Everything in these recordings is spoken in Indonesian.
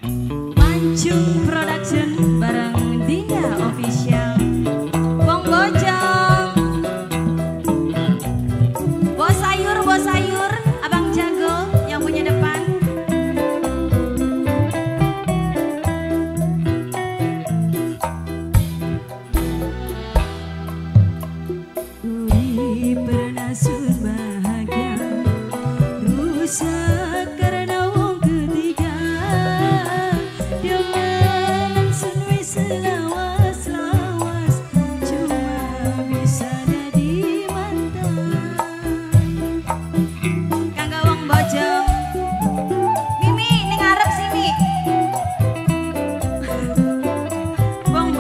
Mancung Production bareng Dinda Official. Wong Bojong, bos sayur, abang jago yang punya depan. Uri pernah bahagia, rusak karena wong ketiga. Dengan sunwi selawas-lawas, cuma bisa jadi mantan. Kanggo wong Bojong, Mimi ning arep sih Mi. Wong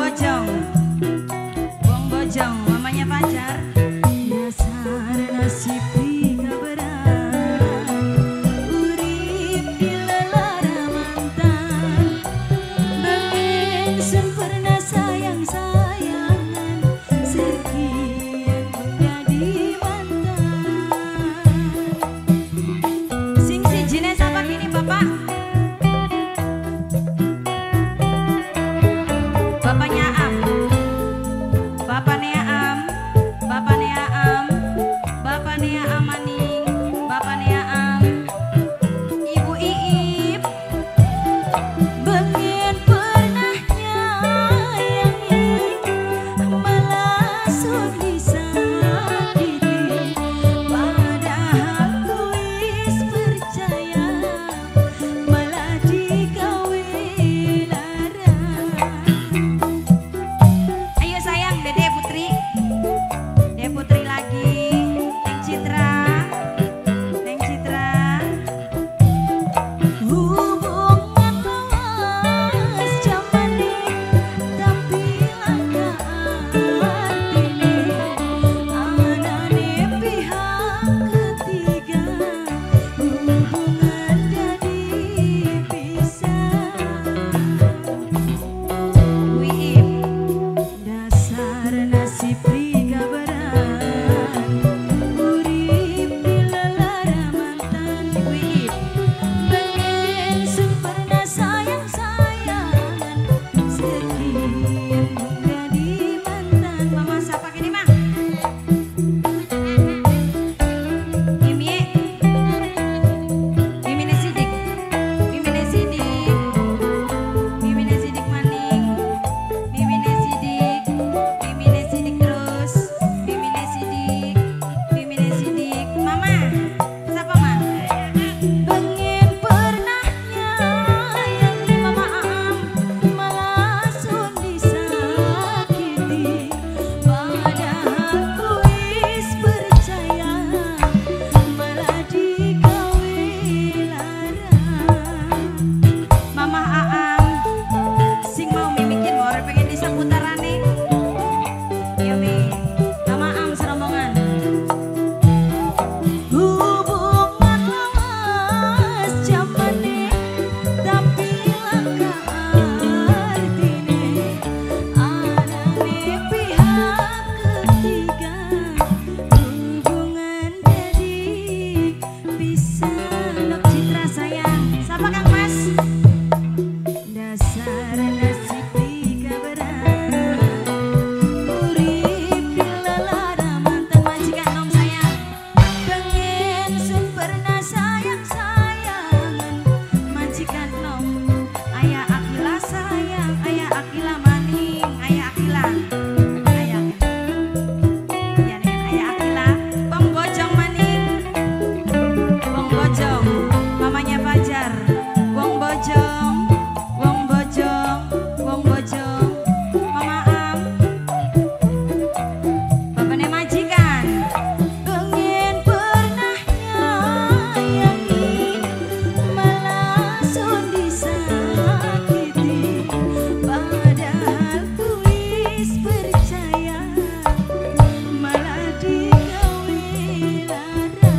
Bojong, mamanya pacar. Dasar nasib tiga berat, urip dilelara mantan. Bangin sempurna sayang-sayangan, sekian menjadi mantan. Sing sijine sapa kini bapak? Bapaknya Am, bapaknya Am, bapaknya Am, bapaknya Amaning, bapaknya Am, Ibu Iip. Bengin pernah nyayangi, malah sudah disakiti. Padahal kuis percaya, malah digawe lara. Ayo sayang, Dede Putri lagi, Neng Citra. Hubungan lawas jamane, tapi langka artine. Anane pihak ketiga, hubungan jadi pisah. Wiip, dasar nasib tiga berat, urip dilelara mantan. Wiip, pengen sempurna sayang-sayangan, sekian menjadi mantan. Mama sapa gini mah? Mimine sidik maning, Mimine sidik terus, Mimine sidik. Mama, sapa mah? Bengin pernah nyayangi Mama Am, malah sun disakiti. Padahal kuis percaya, malah digawe lara. Mama Aam, sing mau mimikin more pengen disang putarane. Iya Mi, Mama Am serombongan. Hubungan lawas jamane, tapi langka artine. Anane pihak ketiga, hubungan jadi pisah. Nok Citra sayang, sapa Kang Mas? Dasar nasib tiga berat, urip dilelara mantan. Majikan nom sayang, pengen sempurna sayang-sayangan. Majikan nom, ayah Akila sayang, ayah Akila maning, ayah Akila. Ayah Akila, Wong Bojong maning, Wong Bojong, mamanya Fajar. Wong Bojong, Mama Am, bapaknya majikan. Bengin pernah nyayangi, malah sun disakiti. Padahal kuis percaya, malah digawe lara.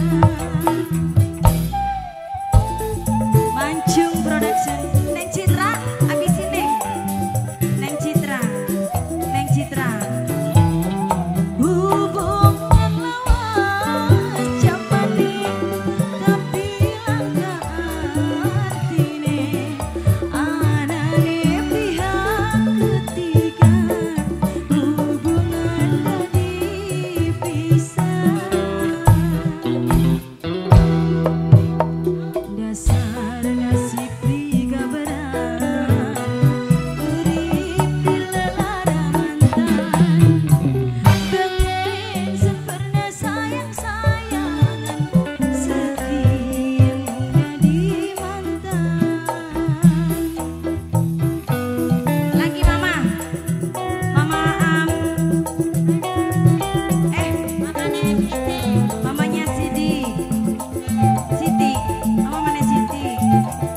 Mancung Production, Neng Citra, abis ini Neng Citra. Hubungan lawas jamane, tapi langka artine. Mi.